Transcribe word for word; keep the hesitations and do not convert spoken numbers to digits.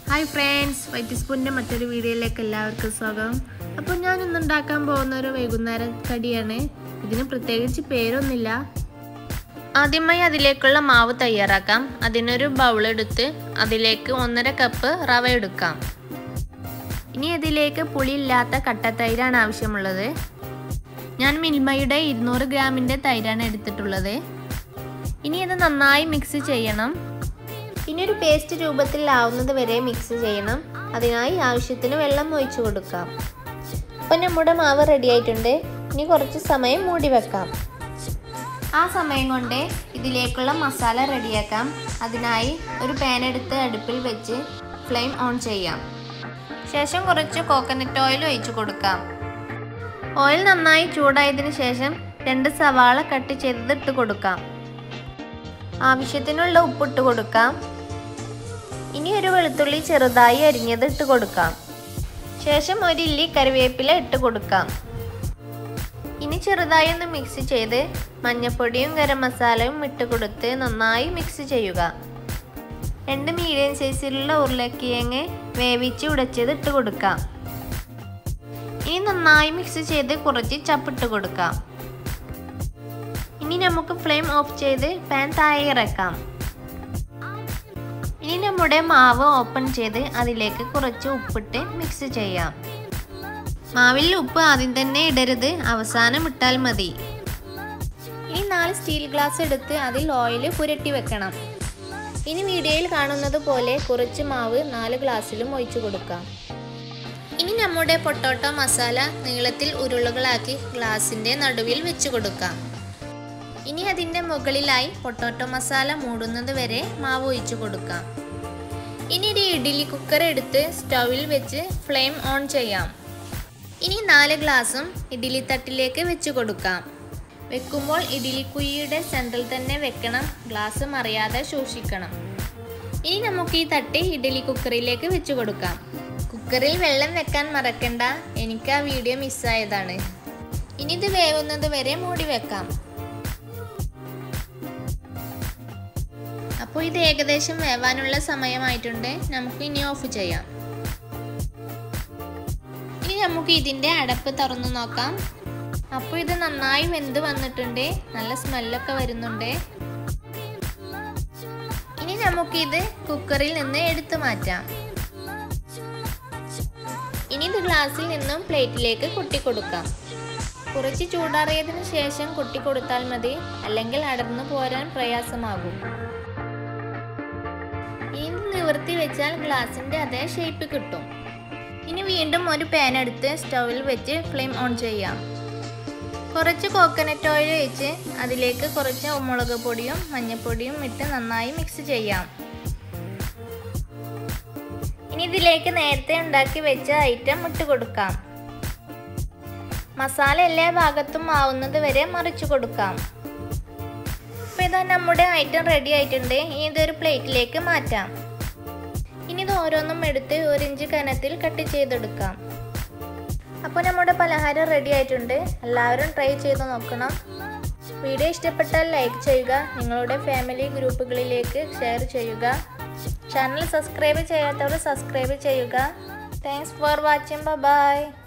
Hi friends, White Spoon's മറ്റൊരു വീഡിയോയിലേക്ക് എല്ലാവർക്കും സ്വാഗതം. അപ്പോൾ ഞാൻ ഇന്ന് ഉണ്ടാക്കാൻ പോകുന്ന ഒരു വൈകുന്നേര കടിയാണ്. ഇതിന് പ്രത്യേകിച്ച് പേരൊന്നുമില്ല. ആദ്യമായി അതിലേക്കുള്ള മാവ് തയ്യാറാക്കാം. അതിനൊരു ബൗൾ എടുത്ത് അതിലേക്ക് ഒന്നര കപ്പ് റവ എടുക്കാം. ഇനി ഇതിലേക്ക് പുളിയില്ലാത്ത കട്ടത്തൈരാണ് ആവശ്യമുള്ളത്. ഞാൻ മിൽമയുടെ ഇരുന്നൂറ് ഗ്രാമിന്റെ തൈരാണ് എടുത്തിട്ടുള്ളത്. ഇനി ഇത് നന്നായി മിക്സ് ചെയ്യണം. ഇനി ഒരു പേസ്റ്റ് രൂപത്തിലാവുന്നത് വരെ മിക്സ് ചെയ്യണം. അതിനായി ആവശ്യത്തിന് വെള്ളം ഒഴിച്ചു കൊടുക്കാം. അപ്പോൾ നമ്മുടെ മാവ് റെഡി ആയിട്ടുണ്ട്. ഇനി കുറച്ച് സമയം മൂടി വെക്കാം. ആ സമയം കൊണ്ട് ഇതിലേക്കുള്ള മസാല റെഡിയാക്കാം. അതിനായി ഒരു പാൻ എടുത്ത് അടുപ്പിൽ വെച്ച് ഫ്ലെയിം ഓൺ ചെയ്യാം. ശേഷം കുറച്ച് കോക്കനട്ട് ഓയിൽ ഒഴിച്ചു കൊടുക്കാം. ഓയിൽ നന്നായി ചൂടായതിനു ശേഷം രണ്ട് സവാള കട്ട് ചെയ്തത് ഇട്ട് കൊടുക്കാം. ആവശ്യത്തിനുള്ള ഉപ്പിട്ട് കൊടുക്കാം. ഇനി ഒരു വെളുത്തുള്ളി ചെറുതായി അരിഞ്ഞത് ഇട്ട് കൊടുക്കാം. ശേഷം ഒരു ഇല്ലി കറിവേപ്പില ഇട്ട് കൊടുക്കാം. ഇനി ചെറുതായി ഒന്ന് മിക്സ് ചെയ്ത് മഞ്ഞൾപ്പൊടിയും ഗരം മസാലയും ഇട്ട് കൊടുത്ത് നന്നായി മിക്സ് ചെയ്യുക. രണ്ട് മീഡിയം സൈസിലുള്ള ഉരുളക്കിഴങ്ങ് വേവിച്ച് ഉടച്ചത് ഇട്ട് കൊടുക്കാം. ഇനി നന്നായി മിക്സ് ചെയ്ത് കുറച്ച് ചപ്പിട്ട് കൊടുക്കാം. ഇനി നമുക്ക് ഫ്ലെയിം ഓഫ് ചെയ്ത് പാൻ താഴെ ഇറക്കാം. ഇനി നമ്മുടെ മാവ് ഓപ്പൺ ചെയ്ത് അതിലേക്ക് കുറച്ച് ഉപ്പിട്ട് മിക്സ് ചെയ്യാം. മാവിൽ ഉപ്പ് ആദ്യം തന്നെ ഇടരുത്, അവസാനം ഇട്ടാൽ മതി. ഇനി നാല് സ്റ്റീൽ ഗ്ലാസ് എടുത്ത് അതിൽ ഓയിൽ പുരട്ടി വെക്കണം. ഇനി വീഡിയോയിൽ കാണുന്നത് പോലെ കുറച്ച് മാവ് നാല് ഗ്ലാസ്സിലും ഒഴിച്ചു കൊടുക്കാം. ഇനി നമ്മുടെ പൊട്ടോട്ടോ മസാല നീളത്തിൽ ഉരുളകളാക്കി ഗ്ലാസിൻ്റെ നടുവിൽ വെച്ച് കൊടുക്കാം. ഇനി അതിൻ്റെ മുകളിലായി പൊട്ടോട്ടോ മസാല മൂടുന്നത് വരെ മാവ് ഒഴിച്ചു കൊടുക്കാം. ഇനി ഒരു ഇഡ്ഡലി കുക്കർ എടുത്ത് സ്റ്റൗവിൽ വെച്ച് ഫ്ലെയിം ഓൺ ചെയ്യാം. ഇനി നാല് ഗ്ലാസും ഇഡ്ഡലി തട്ടിലേക്ക് വെച്ച് കൊടുക്കാം. വെക്കുമ്പോൾ ഇഡ്ഡലി കുഴിയുടെ സെൻട്രൽ തന്നെ വെക്കണം. ഗ്ലാസ് മറിയാതെ സൂക്ഷിക്കണം. ഇനി നമുക്ക് ഈ തട്ട് ഇഡ്ഡലി കുക്കറിലേക്ക് വെച്ച് കൊടുക്കാം. കുക്കറിൽ വെള്ളം വെക്കാൻ മറക്കണ്ട, എനിക്ക് ആ വീഡിയോ മിസ്സായതാണ്. ഇനി ഇത് വേവുന്നത് വരെ മൂടി വെക്കാം. അപ്പോൾ ഇത് ഏകദേശം വേവാനുള്ള സമയമായിട്ടുണ്ട്. നമുക്ക് ഇനി ഓഫ് ചെയ്യാം. ഇനി നമുക്ക് ഇതിൻ്റെ അടപ്പ് തുറന്നു നോക്കാം. അപ്പോൾ ഇത് നന്നായി വെന്ത് വന്നിട്ടുണ്ട്. നല്ല സ്മെല്ലൊക്കെ വരുന്നുണ്ട്. ഇനി നമുക്കിത് കുക്കറിൽ നിന്ന് എടുത്തു മാറ്റാം. ഇനി ഇത് ഗ്ലാസ്സിൽ നിന്നും പ്ലേറ്റിലേക്ക് കൊട്ടിക്കൊടുക്കാം. കുറച്ച് ചൂടാറിയതിനു ശേഷം കൊട്ടിക്കൊടുത്താൽ മതി, അല്ലെങ്കിൽ അടർന്നു പോരാൻ പ്രയാസമാകും. ഇനി നിവർത്തി വെച്ചാൽ ഗ്ലാസിൻ്റെ അതേ ഷേപ്പ് കിട്ടും. ഇനി വീണ്ടും ഒരു പാൻ എടുത്ത് സ്റ്റൗവിൽ വെച്ച് ഫ്ലെയിം ഓൺ ചെയ്യാം. കുറച്ച് കോക്കനട്ട് ഓയിൽ ഒഴിച്ച് അതിലേക്ക് കുറച്ച് മുളക് പൊടിയും മഞ്ഞൾപ്പൊടിയും ഇട്ട് നന്നായി മിക്സ് ചെയ്യാം. ഇനി ഇതിലേക്ക് നേരത്തെ ഉണ്ടാക്കി വെച്ച ഐറ്റം ഇട്ട് കൊടുക്കാം. മസാല എല്ലാ ഭാഗത്തും ആവുന്നത് വരെ മറിച്ചു കൊടുക്കാം. അപ്പോൾ ഇതാ നമ്മുടെ ഐറ്റം റെഡി ആയിട്ടുണ്ട്. ഇനി ഇതൊരു പ്ലേറ്റിലേക്ക് മാറ്റാം. ഇനി ഇത് ഓരോന്നും എടുത്ത് ഒരു ഇഞ്ച് കനത്തിൽ കട്ട് ചെയ്തെടുക്കാം. അപ്പോൾ നമ്മുടെ പലഹാരം റെഡി ആയിട്ടുണ്ട്. എല്ലാവരും ട്രൈ ചെയ്ത് നോക്കണം. വീഡിയോ ഇഷ്ടപ്പെട്ടാൽ ലൈക്ക് ചെയ്യുക. നിങ്ങളുടെ ഫാമിലി ഗ്രൂപ്പുകളിലേക്ക് ഷെയർ ചെയ്യുക. ചാനൽ സബ്സ്ക്രൈബ് ചെയ്യാത്തവർ സബ്സ്ക്രൈബ് ചെയ്യുക. Thanks for watching. ബൈ.